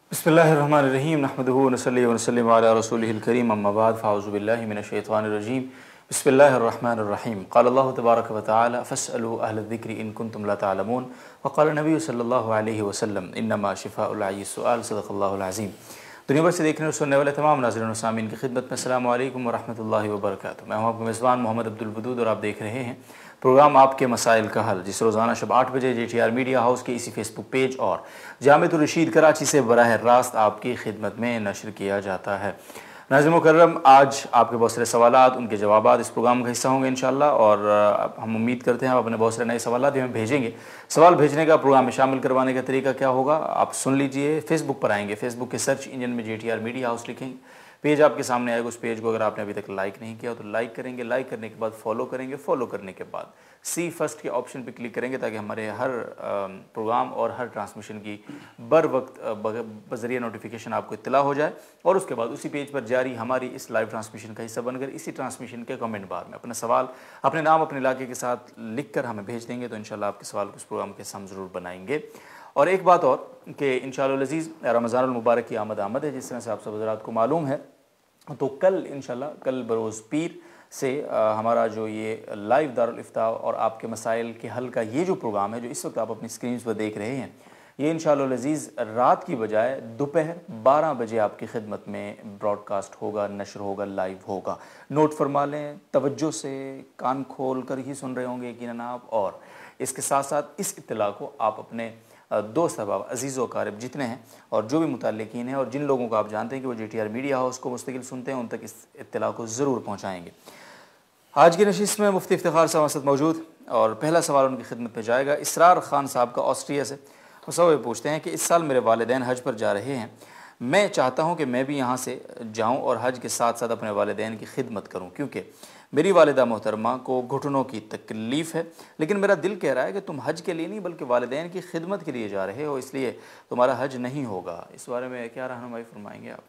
बिस्मिल्लाहिर्रहमानिर्रहीम नहमदुहु व नसल्ली व नसल्लिमु अला रसूलिहिल करीम अम्मा बाद फ़अऊज़ु बिल्लाहि मिनश्शैतानिर्रजीम बिस्मिल्लाहिर्रहमानिर्रहीम क़ाल अल्लाहु तबारक व तआला फ़स्अलू अहलज़्ज़िक्रि इन कुन्तुम ला तअलमून व क़ाल नबी सल्लल्लाहु अलैहि वसल्लम इन्नमा शिफ़ाउल अय्यि सुआल सदक़ल्लाहुल अज़ीम। दुनिया भर से देखने और सुनने वाले तमाम नाज़रीन व सामीन की खिदमत में अस्सलामु अलैकुम व रहमतुल्लाहि व बरकातुहू। मैं हूँ आपका मेज़बान मोहम्मद अब्दुल वदूद और आप देख रहे हैं प्रोग्राम आपके मसाइल का हल, जिस रोज़ाना शब 8 बजे JTR मीडिया हाउस के इसी फेसबुक पेज और जामिअतुर रशीद कराची से बराह रास्त आपकी खिदमत में नशर किया जाता है। नाज़रीन मुकर्रम, आज आपके बहुत सारे सवालात, उनके जवाबात इस प्रोग्राम का हिस्सा होंगे इंशाअल्लाह, और हम उम्मीद करते हैं आप अपने बहुत सारे नए सवालात भी हमें भेजेंगे। सवाल भेजने का, प्रोग्राम में शामिल करवाने का तरीका क्या होगा आप सुन लीजिए। फेसबुक पर आएंगे, फेसबुक के सर्च इंजन में JTR मीडिया हाउस लिखेंगे, पेज आपके सामने आएगा। उस पेज को अगर आपने अभी तक लाइक नहीं किया तो लाइक करेंगे, लाइक करने के बाद फॉलो करेंगे, फॉलो करने के बाद सी फर्स्ट के ऑप्शन पे क्लिक करेंगे ताकि हमारे हर प्रोग्राम और हर ट्रांसमिशन की बर वक्त बजरिया नोटिफिकेशन आपको इत्तला हो जाए। और उसके बाद उसी पेज पर जारी हमारी इस लाइव ट्रांसमिशन का हिस्सा बनकर इसी ट्रांसमिशन के कमेंट बार में अपना सवाल, अपने नाम, अपने इलाके के साथ लिख कर हमें भेज देंगे तो इंशाल्लाह आपके सवाल को इस प्रोग्राम के हम ज़रूर बनाएंगे। और एक बात और कि इंशाअल्लाह अज़ीज़ रमज़ानुल मुबारक की आमद है, जिस तरह से आप सब हज़रात को मालूम है। तो कल इंशाल्लाह, कल बरोज़ पीर से हमारा जो ये लाइव दारुल इफ्ता और आपके मसाइल के हल का ये जो प्रोग्राम है, जो इस वक्त आप अपनी स्क्रीन पर देख रहे हैं, ये इंशाअल्लाह अज़ीज़ रात की बजाय दोपहर 12 बजे आपकी खिदमत में ब्रॉडकास्ट होगा, नशर होगा, लाइव होगा। नोट फरमा लें, तवज्जो से कान खोल कर ही सुन रहे होंगे यकीनन आप। और इसके साथ साथ इस इत्तला को आप अपने दोस्त अहबाब, अजीज़ व क़ारिब जितने हैं और जो भी मुतल्लिकीन हैं और जिन लोगों को आप जानते हैं कि वो JTR मीडिया हाउस को मुस्तकिल सुनते हैं, उन तक इस इत्तला को ज़रूर पहुँचाएँगे। आज की नशिस्त में मुफ्ती इफ्तिखार साहब हमारे साथ मौजूद, और पहला सवाल उनकी खिदमत में जाएगा। इसरार खान साहब का ऑस्ट्रिया से। वो सब पूछते हैं कि इस साल मेरे वालिदैन हज पर जा रहे हैं, मैं चाहता हूँ कि मैं भी यहाँ से जाऊँ और हज के साथ साथ अपने वालिदैन की खिदमत करूँ, क्योंकि मेरी वालिदा मोहतरमा को घुटनों की तकलीफ़ है, लेकिन मेरा दिल कह रहा है कि तुम हज के लिए नहीं बल्कि वालिदैन की खिदमत के लिए जा रहे हो, इसलिए तुम्हारा हज नहीं होगा। इस बारे में क्या रहनुमाई फरमाएंगे आप?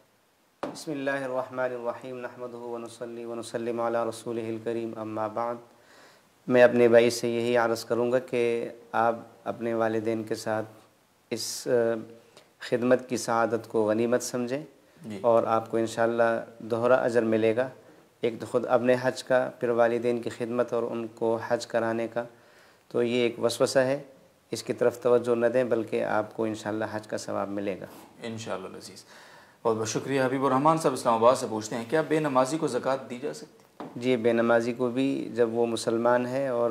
बिस्मिल्लाहिर्रहमानिर्रहीम नहमदुहु व नुसल्ली व नुसल्लिमु अला रसूलिहिल करीम अम्मा बाद। मैं अपने भाई से यही अर्ज़ करूँगा कि आप अपने वालिदैन के साथ इस खिदमत की सआदत को गनीमत समझें और आपको इंशाअल्लाह दोहरा अजर मिलेगा। एक तो ख़ुद अपने हज का, फिर वालिदैन की खिदमत और उनको हज कराने का, तो ये एक वसवसा है, इसकी तरफ तवज्जो न दें बल्कि आपको इंशाअल्लाह हज का सवाब मिलेगा इंशाअल्लाह अज़ीज़। बहुत बहुत शुक्रिया। हबीबुर रहमान साहब इस्लामाबाद से पूछते हैं, क्या बेनमाजी को ज़कात दी जा सकती है? जी, बेनमाजी को भी जब वो मुसलमान है और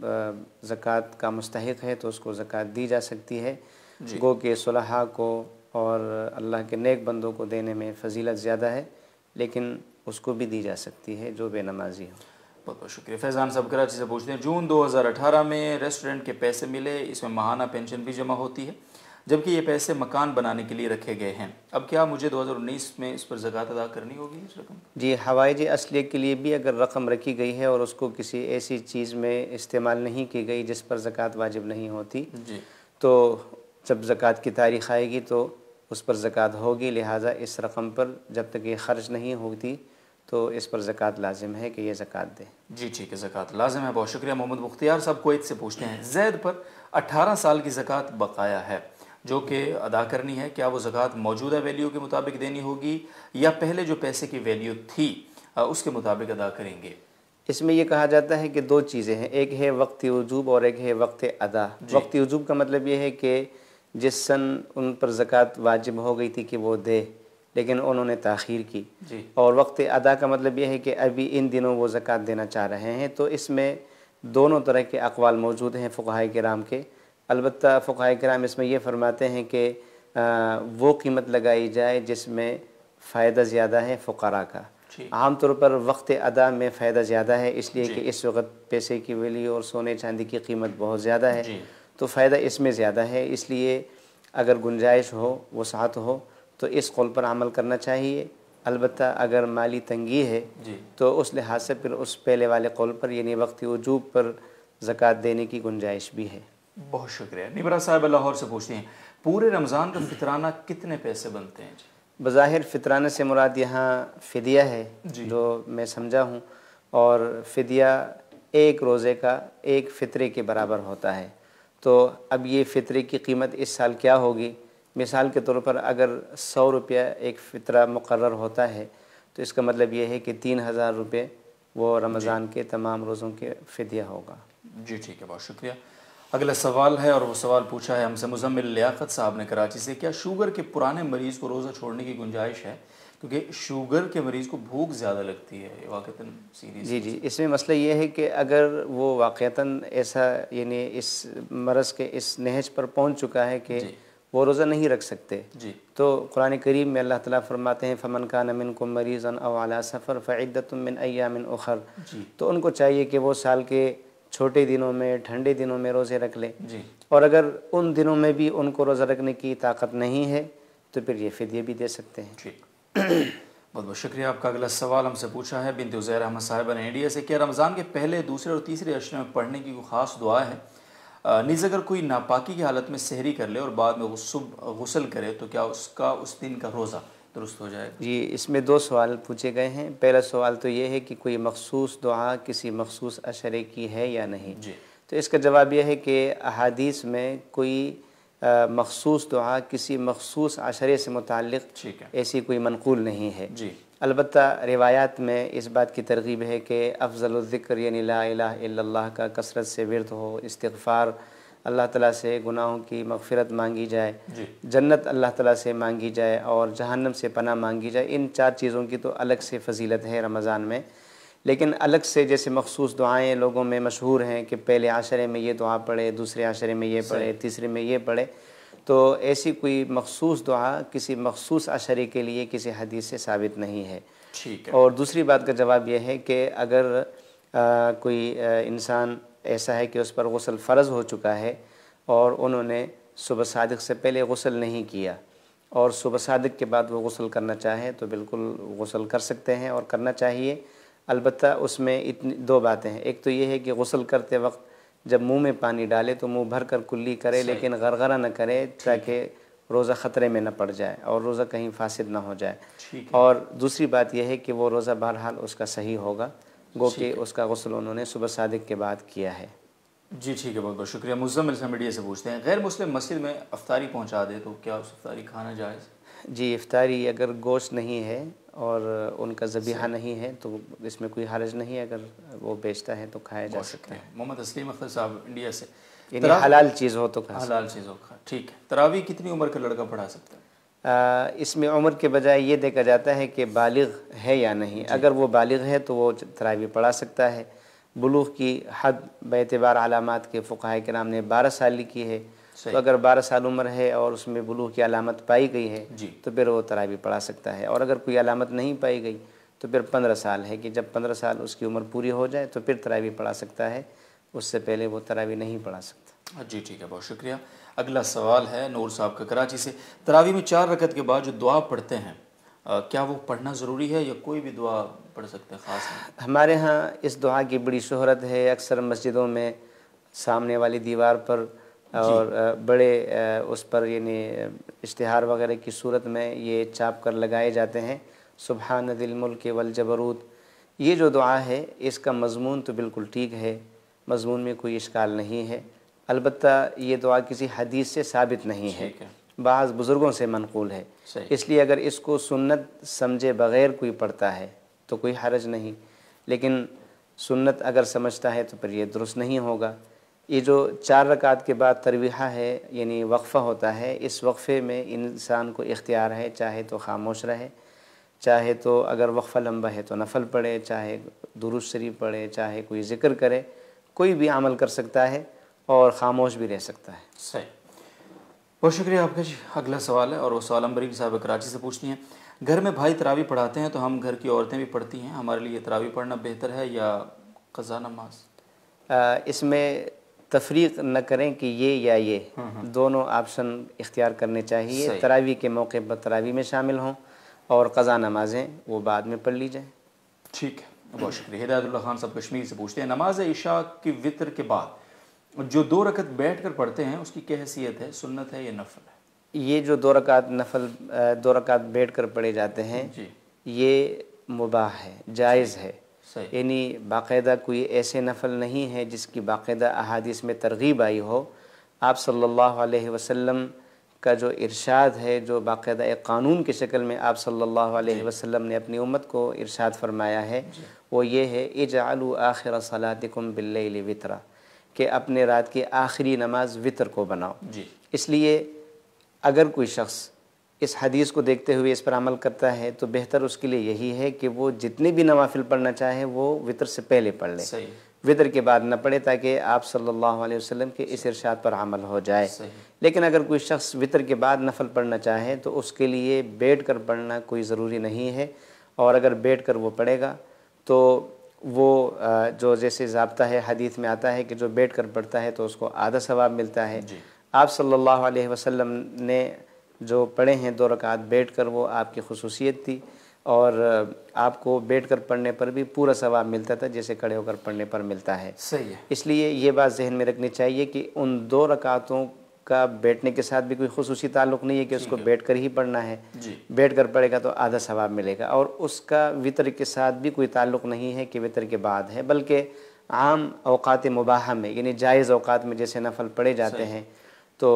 ज़कात का मुस्तहिक है तो उसको ज़कात दी जा सकती है। गो के सुलहा को और अल्लाह के नेक बंदों को देने में फ़जीलत ज़्यादा है, लेकिन उसको भी दी जा सकती है जो बेनमाजी हो। बहुत बहुत शुक्रिया। फैज़ान साहब कराची से पूछते हैं, जून 2018 में रेस्टोरेंट के पैसे मिले, इसमें माहाना पेंशन भी जमा होती है, जबकि ये पैसे मकान बनाने के लिए रखे गए हैं। अब क्या मुझे 2019 में इस पर ज़कात अदा करनी होगी इस रकम? जी, हवाइज असलिया के लिए भी अगर रकम रखी गई है और उसको किसी ऐसी चीज़ में इस्तेमाल नहीं की गई जिस पर ज़कात वाजिब नहीं होती जी, तो जब ज़कात की तारीख़ आएगी तो उस पर ज़कात होगी। लिहाजा इस रकम पर जब तक ये ख़र्च नहीं होती तो इस पर ज़कात लाजिम है कि ये ज़कात दे। जी ठीक है, ज़कात लाजिम है। बहुत शुक्रिया। मोहम्मद मुख्तियार साहब कुवैत से पूछते हैं, जैद पर 18 साल की ज़कात बकाया है जो कि अदा करनी है, क्या वो ज़कात मौजूदा वैल्यू के मुताबिक देनी होगी या पहले जो पैसे की वैल्यू थी उसके मुताबिक अदा करेंगे? इसमें यह कहा जाता है कि दो चीज़ें हैं, एक है वक्ती वजूब और एक है वक्त अदा। वक्ती वजूब का मतलब ये है कि जिस सन उन पर ज़कात वाजिब हो गई थी कि वो दे, लेकिन उन्होंने ताख़ीर की। और वक्त अदा का मतलब यह है कि अभी इन दिनों वो ज़कात देना चाह रहे हैं। तो इसमें दोनों तरह के अक़वाल मौजूद हैं फ़ुक़हाए किराम के। अलबत्ता फ़ुक़हाए किराम इसमें यह फ़रमाते हैं कि वो कीमत लगाई जाए जिसमें फ़ायदा ज़्यादा है फ़ुक़रा का। आम तौर पर वक्त अदा में फ़ायदा ज़्यादा है, इसलिए कि इस वक्त पैसे की वैल्यू और सोने चांदी की कीमत बहुत ज़्यादा है, तो फ़ायदा इसमें ज़्यादा है। इसलिए अगर गुंजाइश हो, वसाअत हो तो इस कौल पर अमल करना चाहिए। अलबत्ता अगर माली तंगी है तो उस लिहाज से फिर उस पहले वाले कौल पर यानी वक्ती वजूब पर ज़कात देने की गुंजाइश भी है। बहुत शुक्रिया। निबरा साहब लाहौर से पूछते हैं, पूरे रमज़ान का फितराना कितने पैसे बनते हैं? बज़ाहिर फ़ितराना से मुराद यहाँ फ़िदिया है जो मैं समझा हूँ, और फ़िदिया एक रोज़े का एक फ़ितरे के बराबर होता है। तो अब ये फ़ितरे की कीमत इस साल क्या होगी मिसाल के तौर पर अगर 100 रुपया एक फ़ितरा मुकर्रर होता है तो इसका मतलब ये है कि 3000 रुपये वो रमज़ान के तमाम रोज़ों के फ़िदिया होगा। जी ठीक है, बहुत शुक्रिया। अगला सवाल है और वो सवाल पूछा है हमसे मुज़म्मिल लियाकत साहब ने कराची से। क्या शुगर के पुराने मरीज़ को रोज़ा छोड़ने की गुंजाइश है, क्योंकि शुगर के मरीज़ को भूख ज़्यादा लगती है? ये वाक़तन सीरीज़। जी, इसमें मसला ये है कि अगर वो वाक़तन ऐसा यानी इस मरज़ के इस नहज पर पहुँच चुका है कि वो रोज़ा नहीं रख सकते, जी, तो कुरान करीम में अल्लाह ताला फरमाते हैं फ़मन कान मिनकुम मरीज़न औ अला सफ़र फ़इद्दतुम मिन अय्यामिन उख़र। तो उनको चाहिए कि वो साल के छोटे दिनों में, ठंडे दिनों में रोज़े रख लें। जी, और अगर उन दिनों में भी उनको रोज़ा रखने की ताकत नहीं है तो फिर ये फ़िदिया भी दे सकते हैं। ठीक। बहुत बहुत शुक्रिया। आपका अगला सवाल हमसे पूछा है बिनते उज़ैर अहमद साहिबा ने इंडिया से। क्या रमज़ान के पहले, दूसरे और तीसरे अशरे में पढ़ने की कोई ख़ास दुआ है? नीज़ अगर कोई नापाकी की हालत में सहरी कर ले और बाद में गुस्ल करे तो क्या उसका उस दिन का रोज़ा दुरुस्त हो जाएगा? जी, इसमें 2 सवाल पूछे गए हैं। पहला सवाल तो ये है कि कोई मख़सूस दुआ किसी मख़सूस अशरे की है या नहीं। जी, तो इसका जवाब यह है कि अहादीस में कोई मख़सूस दुआ किसी मख़सूस अशरे से मुताल्लिक़ ठीक है, ऐसी कोई मनक़ूल नहीं है। जी, अलबत्ता रिवायात में इस बात की तरग़ीब है कि अफ़ज़लुल ज़िक्र यानी ला इलाहा इल्लल्लाह का कसरत से विर्द हो, इस्तिग़फ़ार, अल्लाह ताला से गुनाहों की मग़फ़िरत मांगी जाए, जी, जन्नत अल्लाह ताला से मांगी जाए और जहन्नम से पनाह मांगी जाए। इन 4 चीज़ों की तो अलग से फ़ज़ीलत है रमज़ान में। लेकिन अलग से जैसे मख़सूस दुआएँ लोगों में मशहूर हैं कि पहले आशरे में ये दुआ पढ़े, दूसरे आशरे में ये पढ़े, तीसरे में ये पढ़े, तो ऐसी कोई मख़सूस दुआ किसी मख़सूस अशरे के लिए किसी हदीस से साबित नहीं है। ठीक है, और दूसरी बात का जवाब यह है कि अगर कोई इंसान ऐसा है कि उस पर गुस्ल फ़र्ज़ हो चुका है और उन्होंने सुबह सादिक़ से पहले गुस्ल नहीं किया और सुबह सादिक़ के बाद वो गुस्ल करना चाहे तो बिल्कुल गुस्ल कर सकते हैं और करना चाहिए। अलबत्ता उसमें इतनी 2 बातें हैं। एक तो ये है कि गुस्ल करते वक्त जब मुंह में पानी डाले तो मुंह भर कर कुल्ली करे, लेकिन गरगरा न करे ताकि रोज़ा ख़तरे में न पड़ जाए और रोज़ा कहीं फासिद ना हो जाए। और दूसरी बात यह है कि वो रोज़ा बहरहाल उसका सही होगा, गो कि उसका गुस्ल उन्होंने सुबह सादिक़ के बाद किया है। जी ठीक है, बहुत बहुत शुक्रिया। मुज़म्मिल से मीडिया से पूछते हैं, गैर मुस्लिम मस्जिद में अफ्तारी पहुंचा दे तो क्या उस अफ्तारी खाना जायज़? जी, इफ्तारी अगर गोश्त नहीं है और उनका ज़बीहा नहीं है तो इसमें कोई हर्ज नहीं है, अगर वो बेचता है तो खाया जा सकता है। मोहम्मद तस्लीम अख्तर साहब इंडिया से। यानी हलाल चीज़ हो तो खा सकते हलाल चीज़ होगा, ठीक है। तरावी कितनी उम्र का लड़का पढ़ा सकता है? इसमें उम्र के बजाय ये देखा जाता है कि बालिग़ है या नहीं। अगर वो बालिग़ है तो वो तरावी पढ़ा सकता है। बुलूग़ की हद बेतबार अलामात के फ़ुक़हा किराम ने 12 साल की है, तो अगर 12 साल उम्र है और उसमें बुलूग़ की अलामत पाई गई है तो फिर वो तरावी पढ़ा सकता है। और अगर कोई अलामत नहीं पाई गई तो फिर 15 साल है कि जब 15 साल उसकी उम्र पूरी हो जाए तो फिर तरावी पढ़ा सकता है, उससे पहले वो तरावी नहीं पढ़ा सकता। जी ठीक है, बहुत शुक्रिया। अगला सवाल है नूर साहब का कराची से। तरावी में 4 रकत के बाद जो दुआ पढ़ते हैं क्या वो पढ़ना ज़रूरी है या कोई भी दुआ पढ़ सकते हैं ख़ास में? हमारे यहाँ इस दुआ की बड़ी शोहरत है। अक्सर मस्जिदों में सामने वाली दीवार पर और बड़े उस पर यानी इश्तिहार वगैरह की सूरत में ये छाप कर लगाए जाते हैं, सुब्हान दिल मुल्क वल जबरूत। ये जो दुआ है इसका मज़मून तो बिल्कुल ठीक है, मज़मून में कोई इश्काल नहीं है। अलबत्ता ये दुआ किसी हदीस से साबित नहीं है, बाज़ बुज़ुर्गों से मनक़ूल है। इसलिए अगर इसको सुन्नत समझे बग़ैर कोई पढ़ता है तो कोई हरज नहीं, लेकिन सुन्नत अगर समझता है तो फिर ये दुरुस्त नहीं होगा। ये जो 4 रकात के बाद तरवीहा है यानी वक्फ़ा होता है, इस वक्फ़े में इंसान को इख्तियार है, चाहे तो ख़ामोश रहे, चाहे तो अगर वक्फ़ा लंबा है तो नफ़ल पढ़े, चाहे दुरूद शरीफ पढ़े, चाहे कोई ज़िक्र करे, कोई भी अमल कर सकता है और ख़ामोश भी रह सकता है। सही, बहुत शुक्रिया आपका जी। अगला सवाल है और वो सवाल अम्बरीन साहब कराची से पूछती हैं, घर में भाई तरावी पढ़ाते हैं तो हम घर की औरतें भी पढ़ती हैं, हमारे लिए तरावी पढ़ना बेहतर है या क़ज़ा नमाज? इसमें तफरीक न करें कि ये या ये, दोनों ऑप्शन इख्तियार करने चाहिए। तरावी के मौके पर तरावी में शामिल हों और क़ज़ा नमाज़ें वो बाद में पढ़ ली जाएँ। ठीक है, बहुत शुक्रिया। हिदायतुल्लाह खान साहब कश्मीर से पूछते हैं, नमाज इशा की वितर के बाद जो 2 रकत बैठ कर पढ़ते हैं उसकी क्या हैसियत है, सुन्नत है या नफल है? ये जो 2 रकात नफल 2 रकात बैठ कर पढ़े जाते हैं ये मुबाह है, जायज़ है। यानी बाकायदा कोई ऐसे नफल नहीं है जिसकी बाकायदा अहादीस में तरगीब आई हो। आप सल्लल्लाहु अलैहि वसल्लम का जो इरशाद है, जो बाकायदा एक क़ानून की शक्ल में आप सल्लल्लाहु अलैहि वसल्लम ने अपनी उम्मत को इरशाद फरमाया है, वो ये है इजअलू आखिर सलातिकुम बिल्लैलि वित्रा, कि अपने रात की आखिरी नमाज वितर को बनाओ। इसलिए अगर कोई शख्स इस हदीस को देखते हुए इस पर अमल करता है तो बेहतर उसके लिए यही है कि वो जितने भी नवाफिल पढ़ना चाहे वो वितर से पहले पढ़ ले, वितर के बाद न पढ़े, ताकि आप सल्लल्लाहु अलैहि वसल्लम के इस इरशाद पर अमल हो जाए। लेकिन अगर कोई शख्स वितर के बाद नफल पढ़ना चाहे तो उसके लिए बैठ कर पढ़ना कोई ज़रूरी नहीं है, और अगर बैठ कर वो पढ़ेगा तो वो जो जैसे ज़ाब्ता है हदीस में आता है कि जो बैठ कर पढ़ता है तो उसको आधा सवाब मिलता है। आप सल्लल्लाहु अलैहि वसल्लम ने जो पढ़े हैं 2 रकात बैठ कर, वो आपकी खुसूसियत थी, और आपको बैठ कर पढ़ने पर भी पूरा सवाब मिलता था जैसे खड़े होकर पढ़ने पर मिलता है। सही है। इसलिए ये बात जहन में रखनी चाहिए कि उन 2 रकातों का बैठने के साथ भी कोई खुसूसी ताल्लुक़ नहीं है कि उसको बैठ कर ही पढ़ना है। बैठ कर पढ़ेगा तो आधा सवाब मिलेगा, और उसका वितर के साथ भी कोई ताल्लुक़ नहीं है कि वितर के बाद है, बल्कि आम औक़ात मुबाह में, यानी जायज़ औक़ात में जैसे नफल पढ़े जाते हैं तो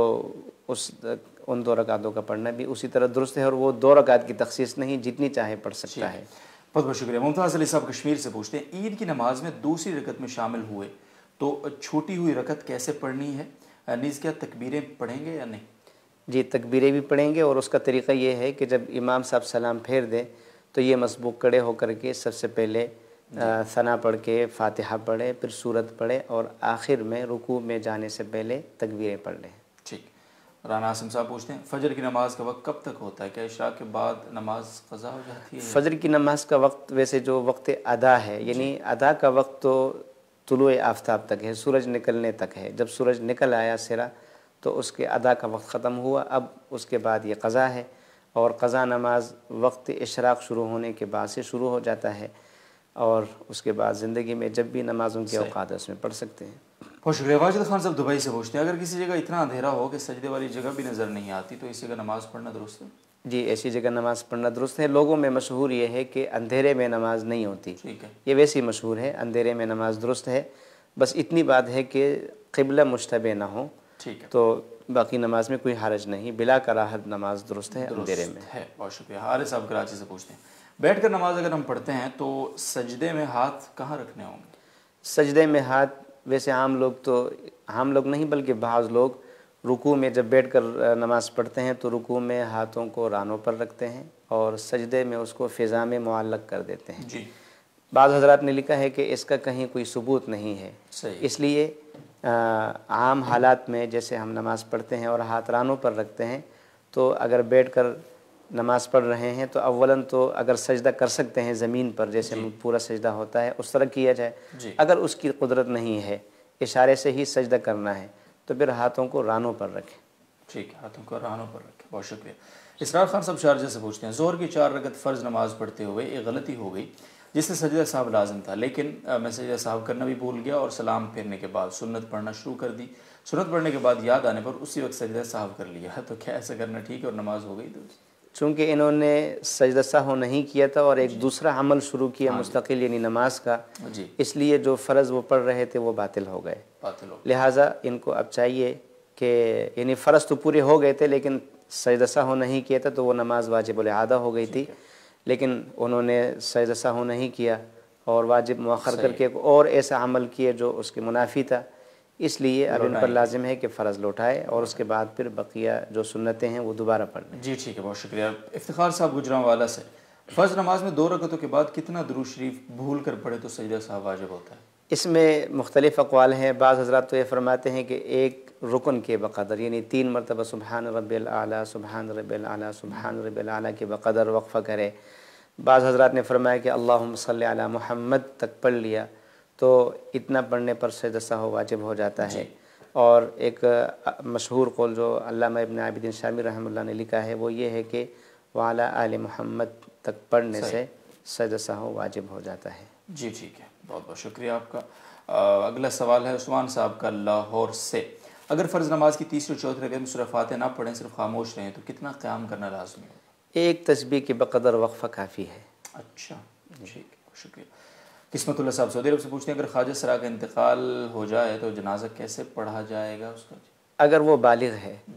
उन 2 रकातों का पढ़ना भी उसी तरह दुरुस्त है, और वो 2 रकात की तखसीस नहीं, जितनी चाहे पढ़ सकता है। बहुत बहुत शुक्रिया। मुमताज़ अली साहब कश्मीर से पूछते हैं, ईद की नमाज में दूसरी रकत में शामिल हुए तो छूटी हुई रकत कैसे पढ़नी है? नीज़ क्या तकबीरें पढ़ेंगे या नहीं? जी, तकबीरें भी पढ़ेंगे, और उसका तरीक़ा ये है कि जब इमाम साहब सलाम फेर दें तो ये मसबूक खड़े होकर के सबसे पहले सना पढ़ के फ़ातिहा पढ़े, फिर सूरत पढ़े, और आखिर में रुकू में जाने से पहले तकबीरें पढ़ लें। ठीक। राना आसिम साहब पूछते हैं, फ़जर की नमाज का वक्त कब तक होता है? क्या इशराक के बाद नमाज क़ज़ा हो जाती है? फ़जर की नमाज का वक्त वैसे जो वक्त अदा है, यानी अदा का वक्त तो तुलुए आफ्ताब तक है, सूरज निकलने तक है। जब सूरज निकल आया सिरा तो उसके अदा का वक्त ख़त्म हुआ, अब उसके बाद ये क़ज़ा है, और क़ज़ा नमाज वक्त इशराक शुरू होने के बाद से शुरू हो जाता है, और उसके बाद ज़िंदगी में जब भी नमाज़ों के औक़ात उसमें पढ़ सकते हैं। बहुत शुक्रिया। वाजिद खान साहब दुबई से पूछते हैं, अगर किसी जगह इतना अंधेरा हो कि सजदे वाली जगह भी नज़र नहीं आती तो इस जगह नमाज़ पढ़ना दुरुस्त है? जी, ऐसी जगह नमाज़ पढ़ना दुरुस्त है। लोगों में मशहूर ये है कि अंधेरे में नमाज नहीं होती, ठीक है, ये वैसे ही मशहूर है, अंधेरे में नमाज दुरुस्त है। बस इतनी बात है कि क़िबला मुश्तबे ना हो, ठीक है, तो बाकी नमाज में कोई हरज नहीं, बिला कराहत नमाज दुरुस्त है अंधेरे में है। बहुत शुक्रिया। हारिस साहब कराची से पूछते हैं, बैठ कर नमाज अगर हम पढ़ते हैं तो सजदे में हाथ कहाँ रखने होंगे? सजदे में हाथ वैसे आम लोग नहीं बल्कि बाज़ लोग रुकू में जब बैठ कर नमाज़ पढ़ते हैं तो रुकू में हाथों को रानों पर रखते हैं और सजदे में उसको फ़िज़ा में मुअल्लक़ कर देते हैं। जी। बाज़ हज़रात ने लिखा है कि इसका कहीं कोई सबूत नहीं है। सही। इसलिए आम हालात में जैसे हम नमाज़ पढ़ते हैं और हाथ रानों पर रखते हैं, तो अगर बैठ कर नमाज़ पढ़ रहे हैं तो अव्वलन तो अगर सजदा कर सकते हैं ज़मीन पर, जैसे पूरा सजदा होता है उस तरह किया जाए। अगर उसकी कुदरत नहीं है, इशारे से ही सजदा करना है, तो फिर हाथों को रानों पर रखें। ठीक है, हाथों को रानों पर रखें। बहुत शुक्रिया। इसरार खान साहब शारजा से पूछते हैं, ज़ोहर की 4 रकत फ़र्ज़ नमाज़ पढ़ते हुए एक गलती हो गई जिससे सजदा साहब लाजिम था, लेकिन मैं सजदा साहब करना भी भूल गया और सलाम फेरने के बाद सुन्नत पढ़ना शुरू कर दी। सुन्नत पढ़ने के बाद याद आने पर उसी वक्त सजदा साहब कर लिया, तो क्या ऐसा करना ठीक है और नमाज हो गई? तो चूँकि इन्होंने सजदा साहू नहीं किया था और एक दूसरा अमल शुरू किया मुस्तकिल, यानी नमाज का, इसलिए जो फ़र्ज़ वो पढ़ रहे थे वो बातिल हो गए। लिहाजा इनको अब चाहिए कि यानी फ़र्ज़ तो पूरे हो गए थे लेकिन सजदा साहू नहीं किया था तो वो नमाज वाजिब आदा हो गई थी, लेकिन उन्होंने सजदा साहू नहीं किया और वाजिब मुअख्खर करके एक और ऐसा अमल किए जो उसके मुनाफी था। इसलिए अब इन पर लाजिम है कि फ़र्ज़ लौटाए और उसके बाद फिर बकिया जो सुन्नतें हैं वो दोबारा पढ़ लें। जी ठीक है, बहुत शुक्रिया। इफ्तिखार साहब गुजरांवाला से, फ़र्ज़ नमाज में 2 रकतों के बाद कितना दुरूद शरीफ भूल कर पढ़े तो सजदा साहब वाजिब होता है? इसमें मुख्तलिफ़ अक़वाल हैं। बाज़ हज़रात तो ये फरमाते हैं कि एक रुकन के बक़दर, यानी 3 मरतबा सुबहान रब्बिल आला, सुबहान रब्बिल आला, सुबहान रब्बिल आला के बक़दर वक़फ़ा करे। बाज़ हज़रात ने फरमाया कि अल्लाहुम्मा सल्लि अला मुहम्मद तक पढ़ लिया तो इतना पढ़ने पर सजदा साहू वाजिब हो जाता है। और एक मशहूर कौल जो अल्लामा इब्न आबिदीन शामी रहमतुल्लाह ने लिखा है वो ये है कि वाला आले मोहम्मद तक पढ़ने से सजदा साहू वाजिब हो जाता है। जी ठीक है, बहुत बहुत शुक्रिया आपका। अगला सवाल है उस्मान साहब का लाहौर से, अगर फ़र्ज़ नमाज की 3री और 4थी रकत में सूरह फातिहा ना पढ़ें, सिर्फ खामोश रहें तो कितना क़याम करना लाज़मी है? एक तस्बीह के बक़दर वक़फ़ा काफ़ी है। अच्छा ठीक है, शुक्रिया। किस्मतुल्लाह साहब सऊदी अरब से पूछते हैं, अगर ख्वाजा सरा का इंतकाल हो जाए तो जनाजा कैसे पढ़ा जाएगा उसका? अगर वो बालिग़ है जी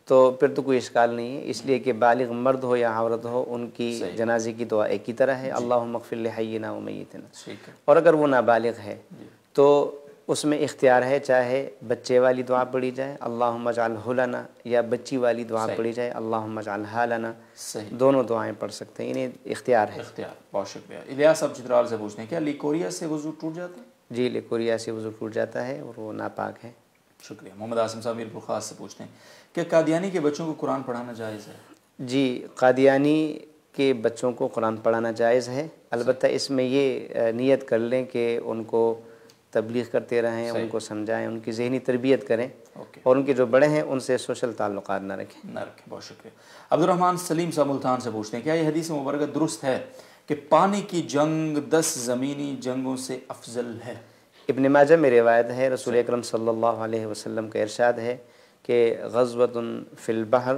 तो फिर तो कोई इश्काल नहीं है, इसलिए कि बालिग मर्द हो या औरत हो उनकी जनाजे की दुआ एक ही तरह है, अल्लाहुम्मा अग़फ़िर लिहय्यिना व मय्यितिना। और अगर वो नाबालिग है तो उसमें इख्तियार है, चाहे बच्चे वाली दुआ पढ़ी जाए अल्लाहुम्मा जअलहु लना, या बच्ची वाली दुआ पढ़ी जाए अल्लाहुम्मा जअलहा लना, दोनों दुआएं पढ़ सकते हैं, इन्हें इख्तियार है। बहुत शुक्रिया। इलियास साहब चित्राल से पूछते हैं, क्या लिकोरिया से वज़ू टूट जाता है? जी, लिकोरिया से वज़ू टूट जाता है और वो नापाक है। शुक्रिया। मोहम्मद आसिम साहब मीरपुर ख़ास से पूछते हैं, क्या कादियानी के बच्चों को कुरान पढ़ाना जायज़ है? जी, कादियानी के बच्चों को कुरान पढ़ाना जायज़ है, अलबत्ता इसमें ये नियत कर लें कि उनको तबलीग करते रहें, उनको समझाएं, उनकी ज़हनी तरबियत करें और उनके जो बड़े हैं उनसे सोशल ताल्लुकात ना रखें। बहुत शुक्रिया। अब्दुर्रहमान सलीम साहब मुल्तान से पूछते हैं, क्या ये हदीस मुबारक दुरुस्त है कि पानी की जंग 10 ज़मीनी जंगों से अफजल है? इब्न माजा में रिवायत है, रसूल अकरम सल्लल्लाहु अलैहि वसल्लम का इरशाद है कि ग़ज़वतुन फ़िल बहर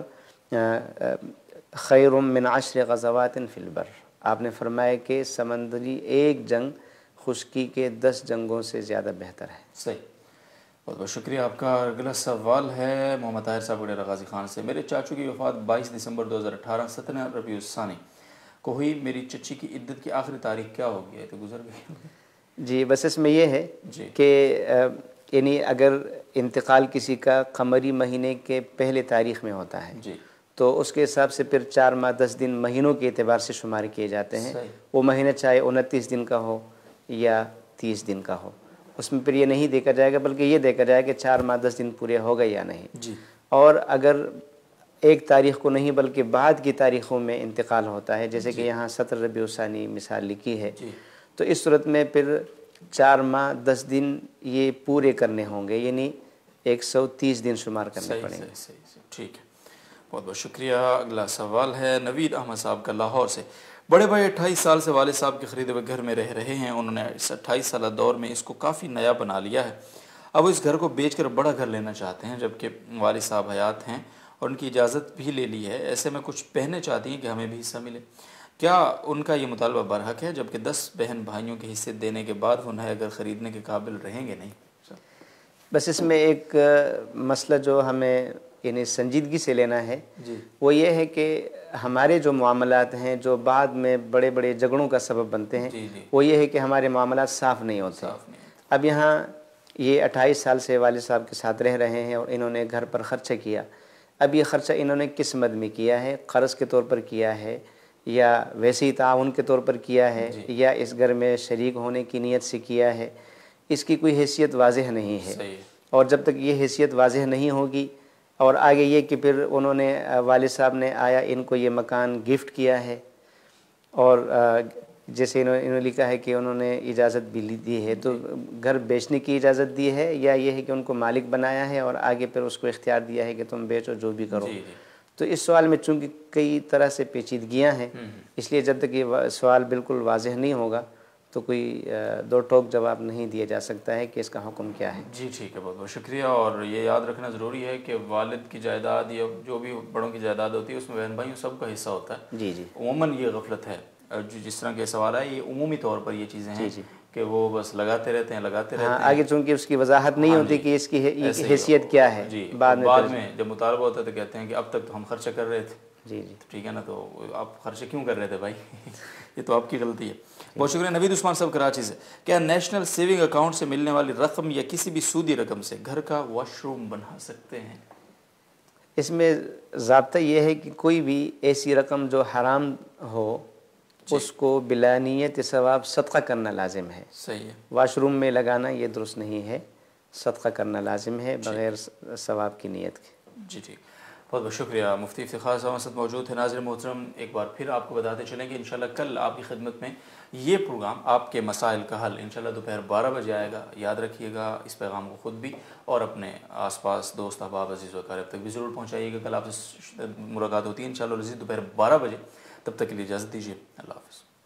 खैरुम मिन 10 ग़ज़वातिन फ़िल बर। आपने फरमाया कि समंदरी एक जंग खुश्की के 10 जंगों से ज़्यादा बेहतर है। सही, बहुत बहुत शुक्रिया आपका। अगला सवाल है मोहम्मद ताहिर साहब वडेरा गाज़ी खान से, मेरे चाचू की वफ़ात 22 दिसंबर 2018 17 रबीउल सानी को हुई, मेरी चच्ची की इद्दत की आखिरी तारीख क्या होगी? तो गुजर गई। जी, बस इसमें यह है कि यानी अगर इंतकाल किसी का कमरी महीने के पहले तारीख़ में होता है जी, तो उसके हिसाब से फिर 4 माह 10 दिन महीनों के एतबार से शुमार किए जाते हैं। वो महीना चाहे 29 दिन का हो या 30 दिन का हो, उसमें फिर ये नहीं देखा जाएगा, बल्कि ये देखा जाएगा कि 4 माह 10 दिन पूरे हो गए या नहीं जी। और अगर एक तारीख़ को नहीं बल्कि बाद की तारीख़ों में इंतकाल होता है, जैसे कि यहाँ 17 रबीउल सानी मिसाल लिखी है, तो इस सूरत में फिर 4 माह 10 दिन ये पूरे करने होंगे, यानी 130 दिन शुमार करने पड़ेंगे। ठीक है, बहुत बहुत शुक्रिया। अगला सवाल है नवीद अहमद साहब का लाहौर से, बड़े भाई 28 साल से वालिद साहब के ख़रीदे हुए घर में रह रहे हैं, उन्होंने इस 28 साल दौर में इसको काफ़ी नया बना लिया है, अब वो इस घर को बेचकर बड़ा घर लेना चाहते हैं, जबकि वालिद साहब हयात हैं और उनकी इजाज़त भी ले ली है, ऐसे में कुछ बहनें चाहती हैं कि हमें भी हिस्सा मिले, क्या उनका ये मुतालबा बरहक है? जबकि 10 बहन भाइयों के हिस्से देने के बाद वो नया घर ख़रीदने के काबिल रहेंगे नहीं? बस इसमें एक मसला जो हमें यानी संजीदगी से लेना है वो ये है कि हमारे जो मामलात हैं जो बाद में बड़े बड़े झगड़ों का सबब बनते हैं, वो ये है कि हमारे मामलात साफ़ नहीं होते। अब यहाँ ये 28 साल से वालिद साहब के साथ रह रहे हैं और इन्होंने घर पर ख़र्चा किया, अब ये ख़र्चा इन्होंने किस मद में किया है? क़र्ज़ के तौर पर किया है या वैसे ही ताउन के तौर पर किया है या इस घर में शरीक होने की नीयत से किया है? इसकी कोई हैसियत वाज़ेह नहीं है, और जब तक ये हैसियत वाज़ेह नहीं होगी और आगे ये कि फिर उन्होंने वालिद साहब ने आया इनको ये मकान गिफ्ट किया है और जैसे इन्होंने लिखा है कि उन्होंने इजाज़त भी दी है, तो घर बेचने की इजाज़त दी है या ये है कि उनको मालिक बनाया है और आगे फिर उसको इख्तियार दिया है कि तुम बेचो जो भी करो? तो इस सवाल में चूँकि कई तरह से पेचीदगियाँ हैं, इसलिए जब तक ये सवाल बिल्कुल वाज़ेह नहीं होगा तो कोई दो टोक जवाब नहीं दिया जा सकता है कि इसका हुक्म क्या है। जी ठीक है, बहुत बहुत शुक्रिया। और ये याद रखना ज़रूरी है कि वालिद की जायदाद या जो भी बड़ों की जायदाद होती है उसमें बहन भाइयों सबका हिस्सा होता है। जी जी, उमूमन ये गफलत है, जिस तरह के सवाल है ये उमूमी तौर पर ये चीज़ें हैं कि वो बस लगाते रहते हैं आगे चूँकि उसकी वजाहत नहीं होती कि इसकी हैसियत क्या है। जी, बाद में जब मुतालबा होता है तो कहते हैं कि अब तक तो हम खर्चा कर रहे थे। जी जी, ठीक है ना, तो आप खर्चे क्यों कर रहे थे भाई? ये तो आपकी गलती है। बहुत शुक्रिया। नवीद उस्मान साहब कराची से, क्या नेशनल सेविंग अकाउंट से मिलने वाली रकम या किसी भी सूदी रकम से घर का वॉशरूम बना सकते हैं? इसमें ज़ाब्ता यह है कि कोई भी ऐसी रकम जो हराम हो उसको बिला नियत सवाब सदका करना लाजिम है। सही है, वॉशरूम में लगाना ये दुरुस्त नहीं है, सदका करना लाजिम है बग़ैर सवाब की नीयत के। जी ठीक, बहुत बहुत शुक्रिया। मुफ्ती इफ्तिखार साहब साथ मौजूद है। नाज़रीन मोहतरम, एक बार फिर आपको बताते चलेंगे इंशाल्लाह कल आपकी खिदमत में ये प्रोग्राम आपके मसाइल का हल इंशाल्लाह दोपहर 12 बजे आएगा। याद रखिएगा इस पैगाम को ख़ुद भी और अपने आसपास दोस्त अहबाब अज़ीज़ व अक़ारिब तक भी ज़रूर पहुँचाइएगा। कल आपसे मुलाकात होती है इंशाल्लाह दोपहर 12 बजे। तब तक के लिए इजाज़त दीजिए। अल्लाह हाफ़िज़।